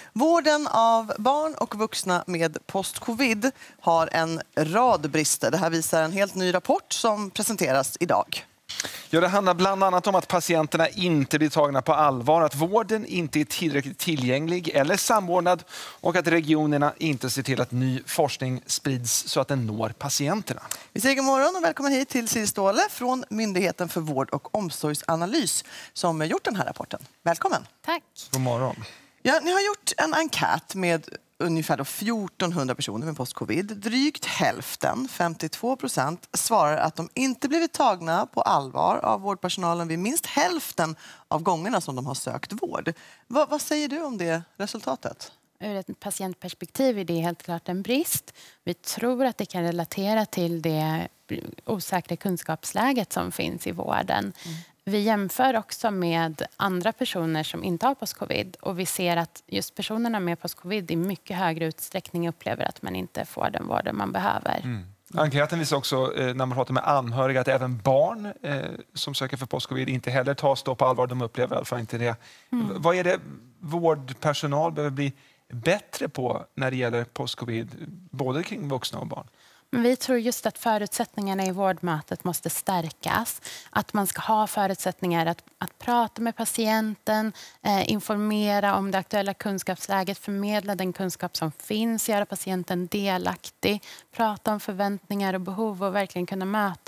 Vården av barn och vuxna med post-covid har en rad brister. Det här visar en helt ny rapport som presenteras idag. Ja, det handlar bland annat om att patienterna inte blir tagna på allvar, att vården inte är tillräckligt tillgänglig eller samordnad och att regionerna inte ser till att ny forskning sprids så att den når patienterna. Vi säger god morgon och välkommen hit till Siri Ståhle från Myndigheten för vård- och omsorgsanalys som har gjort den här rapporten. Välkommen! Tack! God morgon! Ja, ni har gjort en enkät med ungefär 1400 personer med post-covid. Drygt hälften, 52%, svarar att de inte blivit tagna på allvar av vårdpersonalen vid minst hälften av gångerna som de har sökt vård. Vad säger du om det resultatet? Ur ett patientperspektiv är det helt klart en brist. Vi tror att det kan relatera till det osäkra kunskapsläget som finns i vården. Vi jämför också med andra personer som inte har post-covid och vi ser att just personerna med post-covid i mycket högre utsträckning upplever att man inte får den vården man behöver. Enkäten visar också när man pratar med anhöriga att även barn som söker för post-covid inte heller tas på allvar. De upplever i alla fall inte det. Vad är det vårdpersonal behöver bli bättre på när det gäller post-covid, både kring vuxna och barn? Men vi tror just att förutsättningarna i vårdmötet måste stärkas. Att man ska ha förutsättningar att prata med patienten, informera om det aktuella kunskapsläget, förmedla den kunskap som finns, göra patienten delaktig, prata om förväntningar och behov och verkligen kunna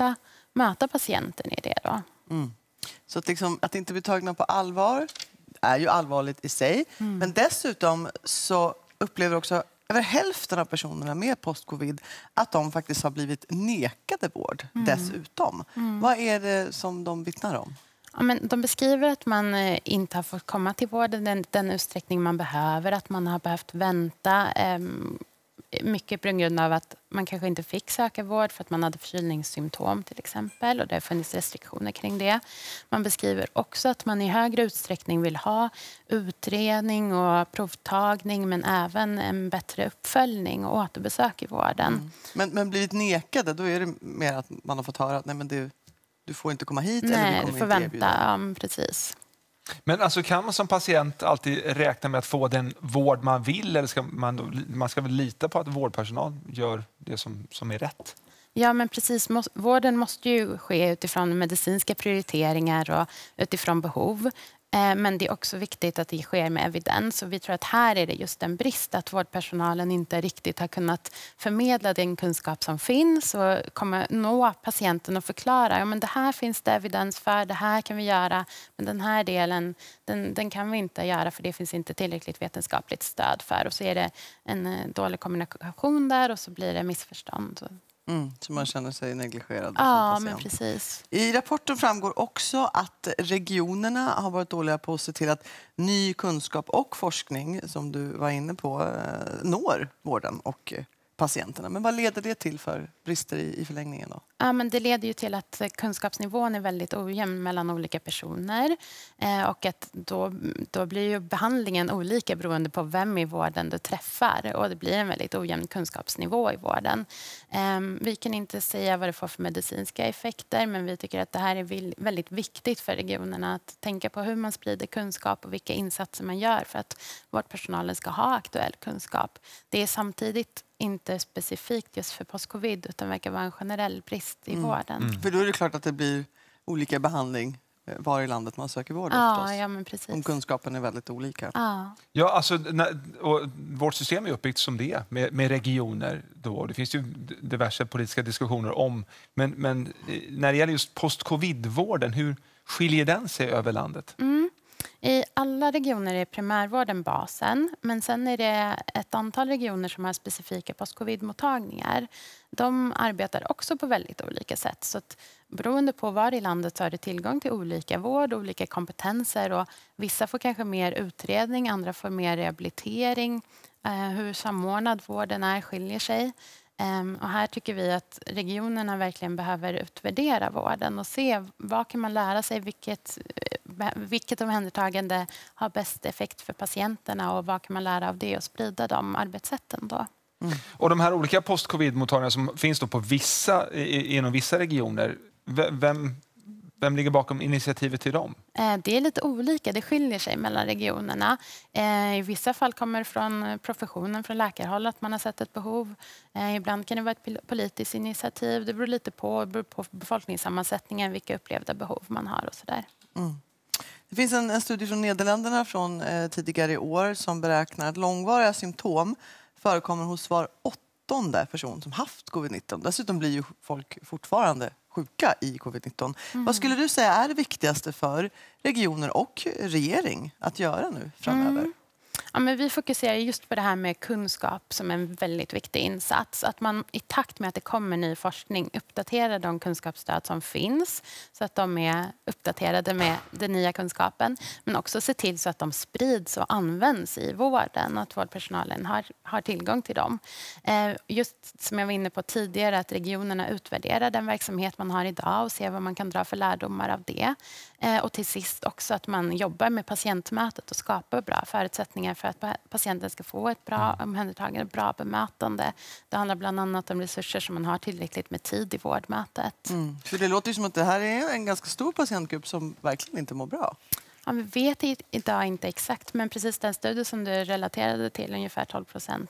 möta patienten i det då. Så att inte bli tagna på allvar är ju allvarligt i sig. Men dessutom så upplever också över hälften av personerna med post-covid att de faktiskt har blivit nekade vård dessutom. Vad är det som de vittnar om? Ja, men de beskriver att man inte har fått komma till vården den utsträckning man behöver, att man har behövt vänta mycket på grund av att man kanske inte fick söka vård för att man hade förkylningssymptom till exempel och det har funnits restriktioner kring det. Man beskriver också att man i högre utsträckning vill ha utredning och provtagning men även en bättre uppföljning och återbesök i vården. Men blivit nekade, då är det mer att man har fått höra att nej, men du får inte komma hit. Nej, eller du får vänta, precis. Men alltså, kan man som patient alltid räkna med att få den vård man vill eller ska man ska väl lita på att vårdpersonal gör det som är rätt? Ja, men precis. Vården måste ju ske utifrån medicinska prioriteringar och utifrån behov. Men det är också viktigt att det sker med evidens. Och vi tror att här är det just en brist att vårdpersonalen inte riktigt har kunnat förmedla den kunskap som finns och nå patienten och förklara. Ja, men det här finns det evidens för, det här kan vi göra. Men den här delen, den kan vi inte göra för det finns inte tillräckligt vetenskapligt stöd för. Och så är det en dålig kommunikation där och så blir det missförstånd. Så man känner sig negligerad. Ja, men precis. I rapporten framgår också att regionerna har varit dåliga på att se till att ny kunskap och forskning, som du var inne på, når vården och patienterna. Men vad leder det till för brister i förlängningen då? Ja, men det leder ju till att kunskapsnivån är väldigt ojämn mellan olika personer och att då blir ju behandlingen olika beroende på vem i vården du träffar och det blir en väldigt ojämn kunskapsnivå i vården. Vi kan inte säga vad det får för medicinska effekter men vi tycker att det här är väldigt viktigt för regionerna att tänka på hur man sprider kunskap och vilka insatser man gör för att vårdpersonalen ska ha aktuell kunskap. Det är samtidigt inte specifikt just för post-covid utan verkar vara en generell brist i vården. För då är det klart att det blir olika behandling var i landet man söker vård. Ja, men precis. Om kunskapen är väldigt olika. Ja, alltså, och vårt system är uppbyggt som det med regioner då. Det finns ju diverse politiska diskussioner om. Men när det gäller just post-covid-vården, hur skiljer den sig över landet? I alla regioner är primärvården basen, men sen är det ett antal regioner som har specifika post-covid-mottagningar. De arbetar också på väldigt olika sätt. Så att beroende på var i landet så har du tillgång till olika vård, olika kompetenser och vissa får kanske mer utredning, andra får mer rehabilitering. Hur samordnad vården är skiljer sig. Och här tycker vi att regionerna verkligen behöver utvärdera vården och se vad kan man lära sig, vilket omhändertagande har bäst effekt för patienterna och vad kan man lära av det och sprida de arbetssätten då. Och de här olika post-covid-mottagningarna som finns då på inom vissa regioner, vem Vem ligger bakom initiativet till dem? Det är lite olika, det skiljer sig mellan regionerna. I vissa fall kommer det från professionen, från läkarhåll, att man har sett ett behov. Ibland kan det vara ett politiskt initiativ. Det beror lite på befolkningssammansättningen, vilka upplevda behov man har och sådär. Det finns en studie från Nederländerna från tidigare i år som beräknar att långvariga symptom förekommer hos var 8:e person som haft covid-19. Dessutom blir ju folk fortfarande sjuka i covid-19. Vad skulle du säga är det viktigaste för regioner och regering att göra nu framöver? Ja, men vi fokuserar just på det här med kunskap som en väldigt viktig insats. Att man i takt med att det kommer ny forskning uppdaterar de kunskapsstöd som finns så att de är uppdaterade med den nya kunskapen. Men också se till så att de sprids och används i vården och att vårdpersonalen har tillgång till dem. Just som jag var inne på tidigare, att regionerna utvärderar den verksamhet man har idag och ser vad man kan dra för lärdomar av det. Och till sist också att man jobbar med patientmötet och skapar bra förutsättningar för att patienten ska få ett bra omhändertagande, bra bemötande. Det handlar bland annat om resurser som man har tillräckligt med tid i vårdmötet. För det låter ju som att det här är en ganska stor patientgrupp som verkligen inte mår bra. Ja, vi vet idag inte exakt, men precis den studie som du relaterade till, ungefär 12%.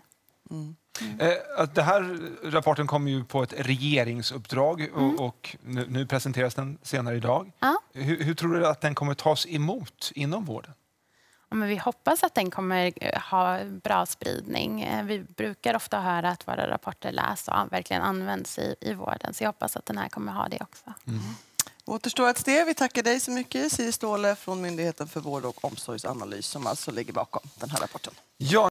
Den här rapporten kommer ju på ett regeringsuppdrag och nu presenteras den senare idag. Ja. Hur tror du att den kommer tas emot inom vården? Ja, men vi hoppas att den kommer ha bra spridning. Vi brukar ofta höra att våra rapporter läs och verkligen används i vården. Så jag hoppas att den här kommer ha det också. Återstår ett steg. Vi tackar dig så mycket, Siri Ståhle från Myndigheten för vård och omsorgsanalys som alltså ligger bakom den här rapporten. Ja.